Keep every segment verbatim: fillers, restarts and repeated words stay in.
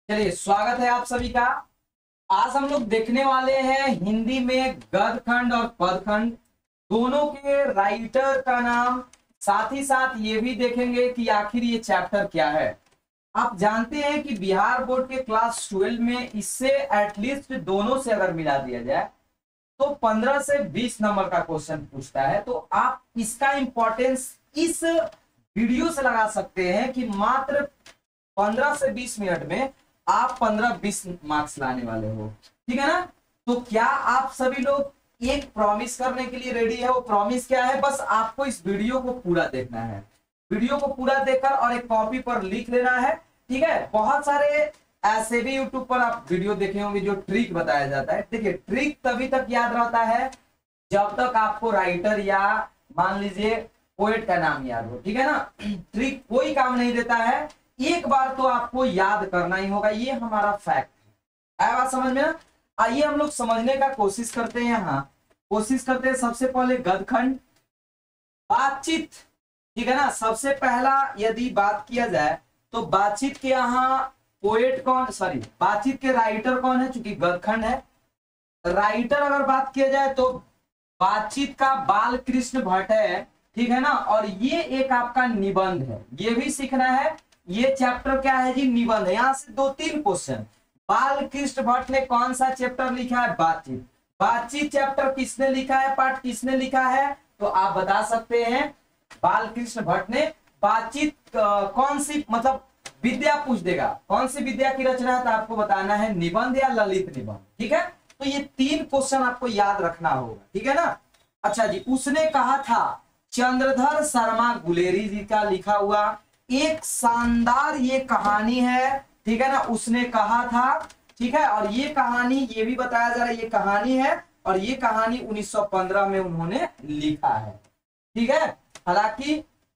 चलिए, स्वागत है आप सभी का। आज हम लोग देखने वाले हैं हिंदी में गद्यखंड और पदखंड दोनों के राइटर का नाम, साथ ही साथ ये भी देखेंगे कि आखिर ये चैप्टर क्या है। आप जानते हैं कि बिहार बोर्ड के क्लास ट्वेल्व में इससे एटलीस्ट दोनों से अगर मिला दिया जाए तो पंद्रह से बीस नंबर का क्वेश्चन पूछता है। तो आप इसका इंपॉर्टेंस इस वीडियो से लगा सकते हैं कि मात्र पंद्रह से बीस मिनट में आप पंद्रह बीस मार्क्स लाने वाले हो, ठीक है ना। तो क्या आप सभी लोग एक प्रॉमिस करने के लिए रेडी है? वो प्रॉमिस क्या है? बस आपको इस वीडियो को पूरा देखना है, वीडियो को पूरा देखकर और एक कॉपी पर लिख लेना है, ठीक है। बहुत सारे ऐसे भी यूट्यूब पर आप वीडियो देखे होंगे जो ट्रिक बताया जाता है। देखिए, ट्रिक तभी तक याद रहता है जब तक आपको राइटर या मान लीजिए पोएट का नाम याद हो, ठीक है ना। ट्रिक कोई काम नहीं देता है, एक बार तो आपको याद करना ही होगा, ये हमारा फैक्ट है। आया बात समझ में ना? आइए हम लोग समझने का कोशिश करते हैं। यहाँ कोशिश करते हैं सबसे पहले गद्यखंड बातचीत, ठीक है ना। सबसे पहला यदि बात किया जाए तो बातचीत के यहाँ पोएट कौन, सॉरी बातचीत के राइटर कौन है? चूंकि गद्यखंड है, राइटर अगर बात किया जाए तो बातचीत का बाल कृष्ण भट्ट है, ठीक है ना। और ये एक आपका निबंध है, ये भी सीखना है। ये चैप्टर क्या है जी? निबंध है। यहां से दो तीन क्वेश्चन। बाल कृष्ण भट्ट ने कौन सा चैप्टर लिखा है? बातचीत। बातचीत चैप्टर किसने लिखा है? पाठ किसने लिखा है? तो आप बता सकते हैं बाल कृष्ण भट्ट ने। बातचीत कौन सी मतलब विद्या पूछ देगा, कौन सी विद्या की रचना है? तो आपको बताना है निबंध या ललित निबंध, ठीक है। तो ये तीन क्वेश्चन आपको याद रखना होगा, ठीक है ना। अच्छा जी, उसने कहा था चंद्रधर शर्मा गुलेरी जी का लिखा हुआ एक शानदार ये कहानी है, ठीक है ना। उसने कहा था, ठीक है। और ये कहानी, ये भी बताया जा रहा है ये कहानी है, और ये कहानी उन्नीस सौ पंद्रह में उन्होंने लिखा है, ठीक है। हालांकि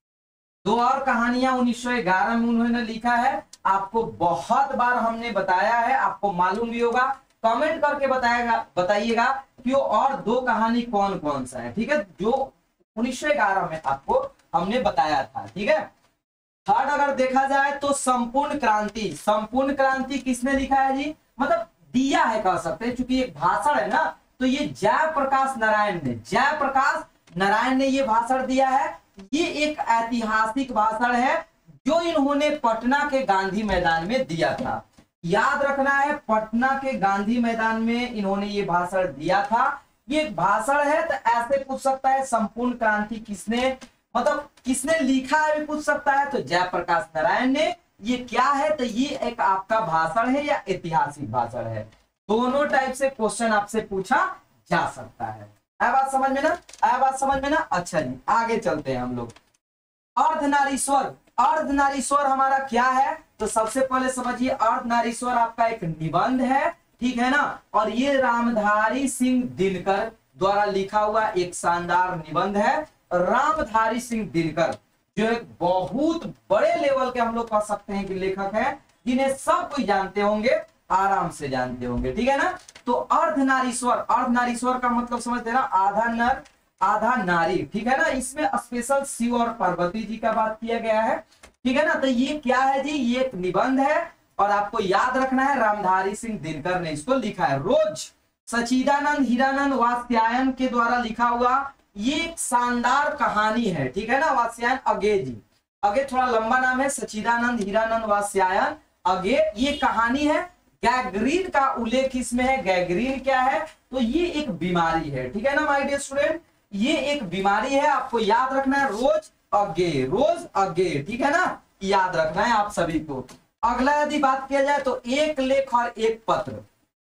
दो और कहानियां उन्नीस सौ ग्यारह में उन्होंने लिखा है। आपको बहुत बार हमने बताया है, आपको मालूम भी होगा। कमेंट करके बताएगा बताइएगा कि वो और दो कहानी कौन कौन सा है, ठीक है, जो उन्नीस सौ ग्यारह में आपको हमने बताया था, ठीक है। थर्ड अगर देखा जाए तो संपूर्ण क्रांति, संपूर्ण क्रांति किसने लिखा है जी? मतलब दिया है कह सकते हैं, चूंकि एक भाषण है ना। तो ये जयप्रकाश नारायण ने, जयप्रकाश नारायण ने ये भाषण दिया है। ये एक ऐतिहासिक भाषण है जो इन्होंने पटना के गांधी मैदान में दिया था। याद रखना है, पटना के गांधी मैदान में इन्होंने ये भाषण दिया था। ये भाषण है, तो ऐसे पूछ सकता है संपूर्ण क्रांति किसने, मतलब किसने लिखा है भी पूछ सकता है। तो जयप्रकाश नारायण ने। ये क्या है? तो ये एक आपका भाषण है या ऐतिहासिक भाषण है। दोनों टाइप से क्वेश्चन आपसे पूछा जा सकता है। आया बात समझ में ना? आया बात समझ में ना? अच्छा जी, आगे चलते हैं हम लोग। अर्धनारीश्वर, अर्धनारीश्वर हमारा क्या है? तो सबसे पहले समझिए, अर्धनारीश्वर आपका एक निबंध है, ठीक है ना। और ये रामधारी सिंह दिनकर द्वारा लिखा हुआ एक शानदार निबंध है। रामधारी सिंह दिनकर जो एक बहुत बड़े लेवल के हम लोग कह सकते हैं कि लेखक हैं, जिन्हें सब कोई जानते होंगे, आराम से जानते होंगे, ठीक है ना। तो अर्धनारीश्वर, अर्धनारीश्वर का मतलब समझते हैं ना, आधा नर आधा नारी, ठीक है ना। इसमें स्पेशल शिव और पार्वती जी का बात किया गया है, ठीक है ना। तो ये क्या है जी? ये एक निबंध है, और आपको याद रखना है रामधारी सिंह दिनकर ने इसको लिखा है। रोज सचिदानंद हीरानंद वात्स्यायन के द्वारा लिखा हुआ ये एक शानदार कहानी है, ठीक है ना। वात्स्यायन अगे जी, अगे थोड़ा लंबा नाम है, सचिदानंद हीरानंद वात्स्यायन अगे। ये कहानी है। गैंग्रीन का उल्लेख इसमें है। गैंग्रीन क्या है? तो ये एक बीमारी है, ठीक है ना माय डियर स्टूडेंट। ये एक बीमारी है, आपको याद रखना है। रोज अगे, रोज अगे, ठीक है ना, याद रखना है आप सभी को। अगला यदि बात किया जाए तो एक लेख और एक पत्र,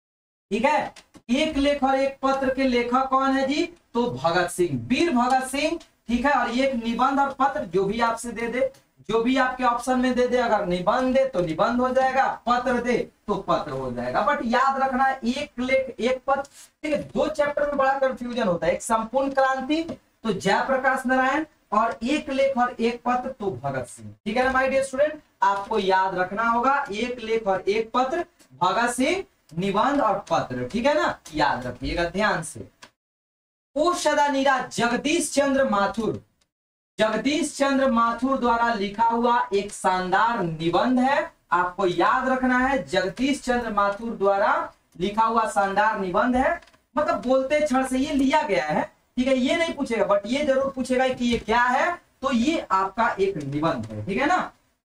ठीक है। एक लेख और एक पत्र के लेखक कौन है जी? तो भगत सिंह, वीर भगत सिंह, ठीक है। और ये एक निबंध और पत्र, जो भी आपसे दे दे, जो भी आपके ऑप्शन में दे दे, अगर निबंध दे तो निबंध हो जाएगा, पत्र दे तो पत्र हो जाएगा। बट याद रखना है एक लेख एक पत्र, ठीक है। दो चैप्टर में बड़ा कंफ्यूजन होता है, एक संपूर्ण क्रांति तो जयप्रकाश नारायण, और एक लेख और एक पत्र तो भगत सिंह, ठीक है ना माय डियर स्टूडेंट। आपको याद रखना होगा एक लेख और एक पत्र, भगत सिंह, निबंध और पत्र, ठीक है ना, याद रखिएगा ध्यान से। ओ सदा नीरा जगदीश चंद्र माथुर, जगदीश चंद्र माथुर द्वारा लिखा हुआ एक शानदार निबंध है। आपको याद रखना है जगदीश चंद्र माथुर द्वारा लिखा हुआ शानदार निबंध है। मतलब बोलते क्षण से ये लिया गया है, ठीक है, ये नहीं पूछेगा बट ये जरूर पूछेगा कि ये क्या है, तो ये आपका एक निबंध है, ठीक है ना।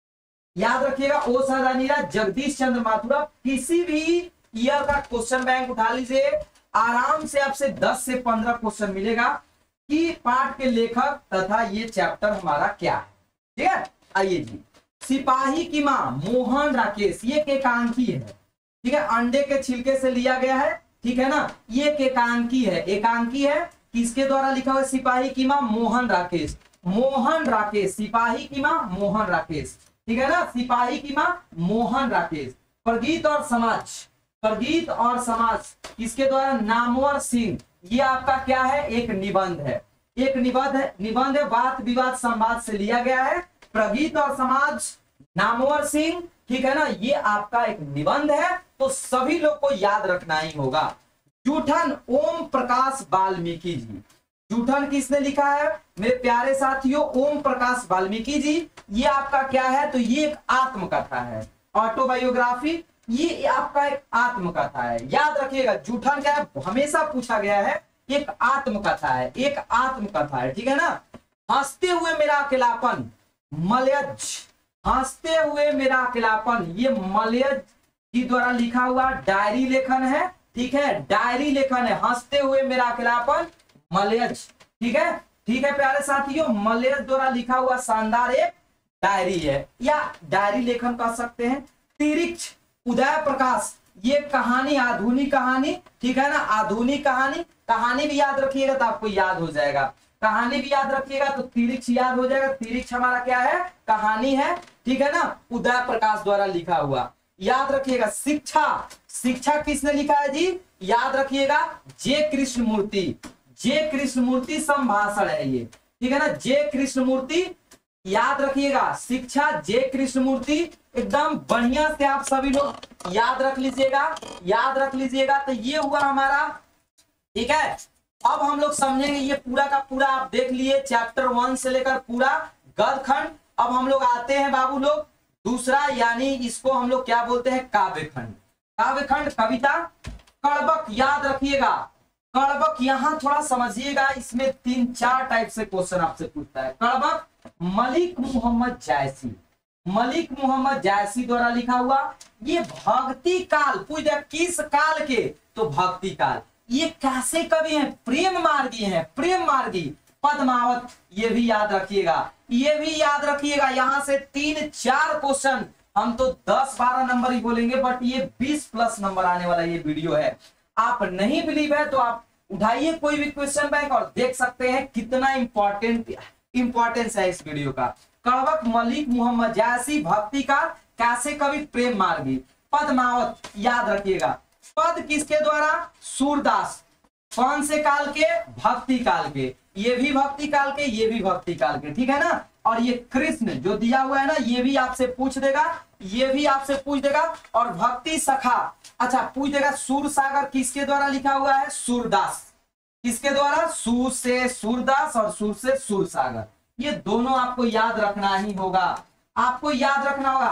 याद रखिएगा ओ सदानीरा जगदीश चंद्र माथुर। किसी भी ईयर का क्वेश्चन बैंक उठा लीजिए, आराम से आपसे दस से पंद्रह क्वेश्चन मिलेगा कि पाठ के लेखक तथा ये चैप्टर हमारा क्या है, ठीक है। आइए जी, सिपाही की मां मोहन राकेश, ये एक एकांकी है, ठीक है, अंडे के छिलके से लिया गया है, ठीक है ना। ये एक एकांकी है, एकांकी है, किसके द्वारा लिखा हुआ है? सिपाही की मां मोहन राकेश, मोहन राकेश, सिपाही की मां मोहन राकेश, ठीक है ना, सिपाही की मां मोहन राकेश। प्रगीत और समाज, प्रगीत और समाज किसके द्वारा? नामवर सिंह, ये आपका क्या है? एक निबंध है, एक निबंध है, निबंध है, वाद विवाद संवाद से लिया गया है। प्रगीत और समाज, नामवर सिंह, ठीक है ना, ये आपका एक निबंध है, तो सभी लोग को याद रखना ही होगा। जूठन ओम प्रकाश वाल्मीकि जी, जूठन किसने लिखा है मेरे प्यारे साथियों? ओम प्रकाश वाल्मीकि जी। ये आपका क्या है? तो ये एक आत्मकथा है, ऑटोबायोग्राफी, ये आपका एक आत्मकथा है। याद रखिएगा जूठन क्या है, हमेशा पूछा गया है, एक आत्मकथा है, एक आत्मकथा है, ठीक है ना। हंसते हुए मेरा अकेलापन, मलयज, हंसते हुए मेरा अकेलापन, ये मलयज जी द्वारा लिखा हुआ डायरी लेखन है, ठीक है, डायरी लेखन है। हंसते हुए मेरा अकेलापन, मलयज, ठीक है, ठीक है प्यारे साथियों, मलयज द्वारा लिखा हुआ शानदार एक डायरी है या डायरी लेखन कह सकते हैं। तिरिक्ष उदय प्रकाश, ये कहानी, आधुनिक कहानी, ठीक है ना, आधुनिक कहानी, कहानी भी याद रखिएगा तो आपको याद हो जाएगा, कहानी भी याद रखिएगा तो तिरिक्ष याद हो जाएगा। तिरिक्ष हमारा क्या है? कहानी है, ठीक है ना, उदय प्रकाश द्वारा लिखा हुआ। याद रखिएगा शिक्षा, शिक्षा किसने लिखा है जी? याद रखिएगा जे कृष्णमूर्ति, जे कृष्णमूर्ति संभाषण है ये, ठीक है ना, जे कृष्णमूर्ति। याद रखिएगा शिक्षा जे कृष्णमूर्ति, एकदम बढ़िया से आप सभी लोग याद रख लीजिएगा, याद रख लीजिएगा। तो ये हुआ हमारा, ठीक है। अब हम लोग समझेंगे ये पूरा का पूरा, आप देख लिए चैप्टर वन से लेकर पूरा गद्यखंड। अब हम लोग आते हैं बाबू लोग दूसरा, यानी इसको हम लोग क्या बोलते हैं? काव्यखंड, काव्यखंड कविता। कड़बक, याद रखिएगा कड़बक, यहां थोड़ा समझिएगा, इसमें तीन चार टाइप से क्वेश्चन आपसे पूछता है। कड़बक मलिक मोहम्मद जायसी, मलिक मोहम्मद जायसी द्वारा लिखा हुआ, ये भक्ति काल, पूछ दिया किस काल के? तो भक्ति काल। ये कैसे कवि हैं? प्रेम मार्गी हैं, प्रेम मार्गी। पद्मावत, ये भी याद रखिएगा, ये भी याद रखिएगा। यहां से तीन चार क्वेश्चन, हम तो दस बारह नंबर ही बोलेंगे बट ये बीस प्लस नंबर आने वाला ये वीडियो है। आप नहीं बिलीव है तो आप उठाइए कोई भी क्वेश्चन बैंक और देख सकते हैं कितना इंपॉर्टेंट इंपॉर्टेंस है इस वीडियो का। कड़बक मलिक मोहम्मद जायसी, भक्ति काल, कैसे कवि, प्रेम मार्गी। पद्मावत याद रखिएगा, पद किसके द्वारा? सूरदास। कौन से काल के? भक्ति काल के। ये भी भक्ति काल के, ये भी भक्ति काल के, ठीक है ना। और ये कृष्ण जो दिया हुआ है ना, ये भी आपसे पूछ देगा, ये भी आपसे पूछ देगा। और भक्ति सखा, अच्छा पूछ देगा सूर सागर किसके द्वारा लिखा हुआ है? सूरदास। किसके द्वारा? सूर से सूरदास और सूर से सूरसागर। ये दोनों आपको याद रखना ही होगा, आपको याद रखना होगा।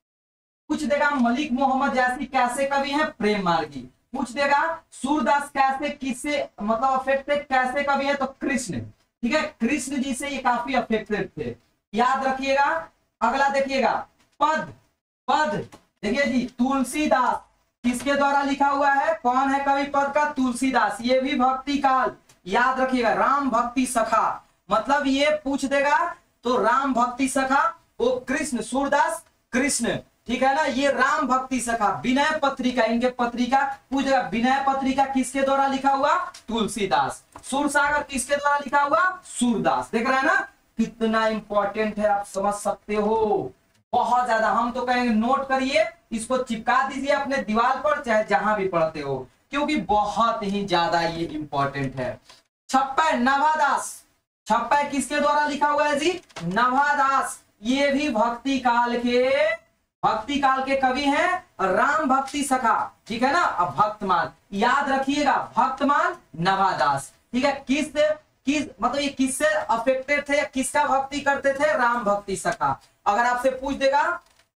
पूछ देगा मलिक मोहम्मद जायसी कैसे कवि हैं? प्रेम मार्गी। पूछ देगा सूरदास कैसे, किससे मतलब अफेक्टेड, कैसे कवि है? तो कृष्ण, ठीक है, कृष्ण जी से ये काफी अफेक्टेड थे, याद रखिएगा। अगला देखिएगा पद, पद देखिए जी तुलसीदास किसके द्वारा लिखा हुआ है? कौन है कवि पद का? तुलसीदास। ये भी भक्ति काल, याद रखिएगा। राम भक्ति सखा, मतलब ये पूछ देगा तो राम भक्ति सखा, वो कृष्ण, सूरदास कृष्ण, ठीक है ना। ये राम भक्ति सखा। विनय पत्रिका, इनके पत्रिका पूछ देगा, विनय पत्रिका किसके द्वारा लिखा हुआ? तुलसीदास। सूरसागर किसके द्वारा लिखा हुआ? सूरदास। देख रहे हैं ना कितना इंपॉर्टेंट है, आप समझ सकते हो, बहुत ज्यादा। हम तो कहेंगे नोट करिए, इसको चिपका दीजिए अपने दीवार पर, चाहे जहां भी पढ़ते हो, क्योंकि बहुत ही ज्यादा ये इंपॉर्टेंट है। छप्पै नवादास, छप्पै किसके द्वारा लिखा हुआ है जी? नवादास। ये भी भक्ति काल के, भक्ति काल के कवि हैं। राम भक्ति सखा, ठीक है ना। अब भक्तमान याद रखिएगा, भक्तमान नवादास, ठीक है। किस किस मतलब ये किससे अफेक्टेड थे, किसका भक्ति करते थे? राम भक्ति सखा। अगर आपसे पूछ देगा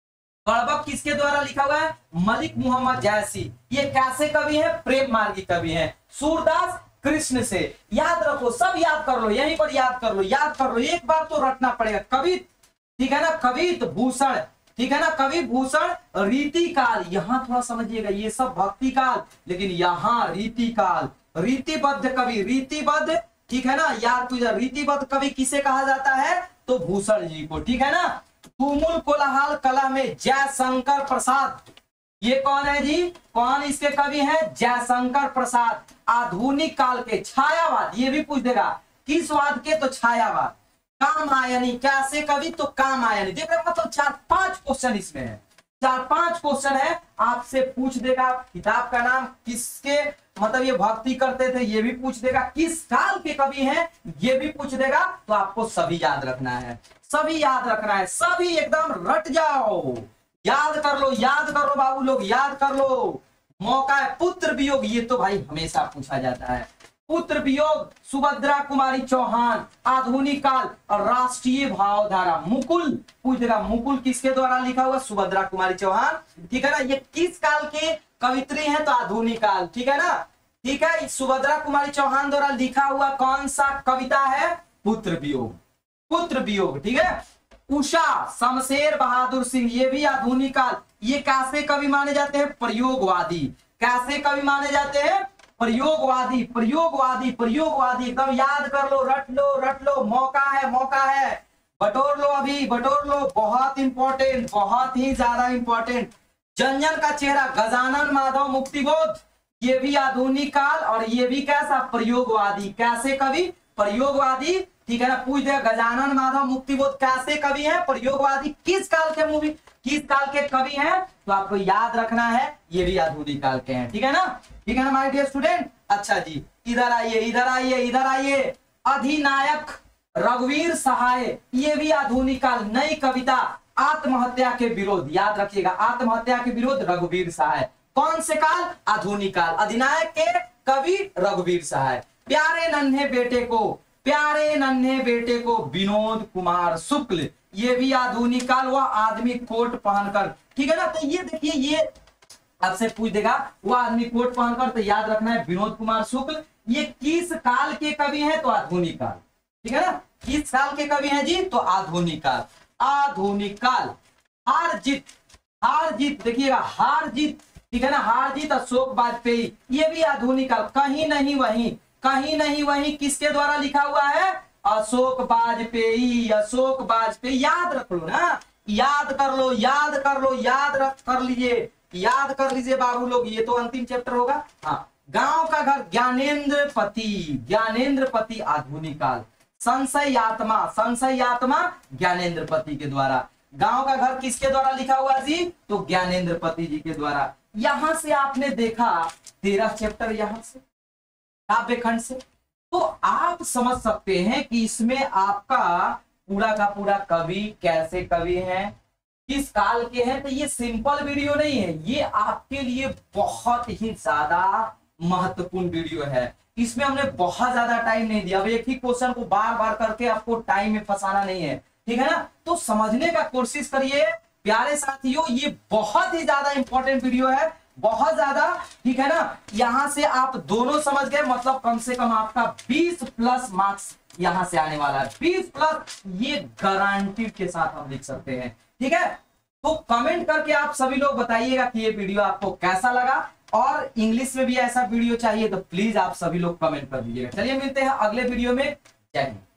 गड़बक किसके द्वारा लिखा हुआ है? मलिक मोहम्मद जैसी। ये कैसे कवि है? प्रेम मार्गी कवि है। सूरदास कृष्ण से। याद रखो, सब याद कर लो, यहीं पर याद कर लो, याद कर लो, एक बार तो रटना पड़ेगा। कवि, ठीक है ना, कवित भूषण, ठीक है ना, कवि भूषण रीति काल, यहाँ थोड़ा समझिएगा, ये सब भक्ति काल, लेकिन यहाँ रीति काल, रीतिबद्ध कवि, रीतिबद्ध, ठीक है ना, याद तुझा, रीतिबद्ध कवि किसे कहा जाता है? तो भूषण जी को, ठीक है ना। तुमुल कोलाहल कला में जयशंकर प्रसाद, ये कौन है जी? कौन इसके कवि हैं? जयशंकर प्रसाद। आधुनिक काल के छायावाद, ये भी पूछ देगा, किस वाद के? तो छायावाद। कामायनी, कैसे कवि? तो कामायनी। देख रहे मतलब चार पांच क्वेश्चन इसमें है, चार पांच क्वेश्चन है, आपसे पूछ देगा। किताब का नाम किसके, मतलब ये भक्ति करते थे, ये भी पूछ देगा। किस काल के कवि हैं, ये भी पूछ देगा। तो आपको सभी याद रखना है, सभी याद रखना है, सभी एकदम रट जाओ, याद कर लो, याद कर लो बाबू लोग, याद कर लो। मौका है पुत्र वियोग, ये तो भाई हमेशा पूछा जाता है। पुत्र वियोग, सुभद्रा कुमारी चौहान, आधुनिक काल और राष्ट्रीय भावधारा। मुकुल पूछ देगा, मुकुल किसके द्वारा लिखा हुआ? सुभद्रा कुमारी चौहान, ठीक है ना। ये किस काल के कवित्री हैं? तो आधुनिक काल, ठीक है ना, ठीक है। सुभद्रा कुमारी चौहान द्वारा लिखा हुआ कौन सा कविता है? पुत्र वियोग, पुत्र वियोग, ठीक है। उषा, शमशेर बहादुर सिंह, ये भी आधुनिक काल। ये कैसे कवि माने जाते हैं? प्रयोगवादी। कैसे कवि माने जाते हैं? प्रयोगवादी, प्रयोगवादी, प्रयोगवादी। एकदम याद कर लो, रट लो, रट लो, मौका है, मौका है, बटोर लो, अभी बटोर लो, बहुत इंपॉर्टेंट, बहुत ही ज्यादा इंपॉर्टेंट। जंजन का चेहरा, गजानन माधव मुक्तिबोध, ये भी आधुनिक काल और ये भी कैसा? प्रयोगवादी। कैसे कवि? प्रयोगवादी, ठीक है ना। पूछ दिया गजानन माधव मुक्तिबोध कैसे कवि है? प्रयोगवादी। किस काल के मूवी, किस काल के कवि हैं? तो आपको याद रखना है, ये भी आधुनिक काल के हैं, ठीक है ना, ठीक है ना माय डियर स्टूडेंट। अच्छा जी, इधर आइए, इधर आइए, इधर आइए। अधिनायक रघुवीर सहाय, ये भी आधुनिक काल। नई कविता, आत्महत्या के विरोध, याद रखिएगा, आत्महत्या के विरोध, रघुवीर सहाय। कौन से काल? आधुनिक काल। अधिनायक के कवि रघुवीर सहाय। प्यारे नन्हे बेटे को, प्यारे नन्हे बेटे को, विनोद कुमार शुक्ल, ये भी आधुनिक काल। वह आदमी कोट पहनकर, ठीक है ना। तो ये देखिए, ये आपसे पूछ देगा, वह आदमी कोट पहनकर, तो याद रखना है विनोद कुमार शुक्ल। ये किस काल के कवि हैं? तो आधुनिक काल, ठीक है ना। किस काल के कवि हैं जी? तो आधुनिक काल, आधुनिक काल। हार जीत, हार जीत देखिएगा, हार जीत, ठीक है ना, हार जीत अशोक वाजपेयी, ये भी आधुनिक काल। कहीं नहीं वहीं, कहीं नहीं वहीं, किसके द्वारा लिखा हुआ है? अशोक वाजपेयी, अशोक वाजपेयी। याद रख लो ना, याद कर लो, याद कर लो, याद रख कर लीजिए, याद कर लीजिए बाबू लोग, ये तो अंतिम चैप्टर होगा। हाँ, गांव का घर, ज्ञानेंद्र पति, ज्ञानेंद्र पति आधुनिक काल। संशयात्मा, संशयात्मा ज्ञानेंद्र पति के द्वारा। गांव का घर किसके द्वारा लिखा हुआ जी? तो ज्ञानेंद्र पति जी के द्वारा। यहां से आपने देखा तेरह चैप्टर, यहां से काव्य खंड से, तो आप समझ सकते हैं कि इसमें आपका पूरा का पूरा कवि कैसे कवि हैं, किस काल के हैं। तो ये सिंपल वीडियो नहीं है, ये आपके लिए बहुत ही ज्यादा महत्वपूर्ण वीडियो है। इसमें हमने बहुत ज्यादा टाइम नहीं दिया। अब एक ही क्वेश्चन को बार बार करके आपको टाइम में फंसाना नहीं है, ठीक है ना। तो समझने का कोशिश करिए प्यारे साथियों, ये बहुत ही ज्यादा इंपॉर्टेंट वीडियो है, बहुत ज्यादा, ठीक है ना। यहां से आप दोनों समझ गए, मतलब कम से कम आपका बीस प्लस मार्क्स यहां से आने वाला है, बीस प्लस, ये गारंटी के साथ हम लिख सकते हैं, ठीक है। तो कमेंट करके आप सभी लोग बताइएगा कि ये वीडियो आपको कैसा लगा, और इंग्लिश में भी ऐसा वीडियो चाहिए तो प्लीज आप सभी लोग कमेंट कर दीजिएगा। चलिए मिलते हैं अगले वीडियो में, जय हिंद।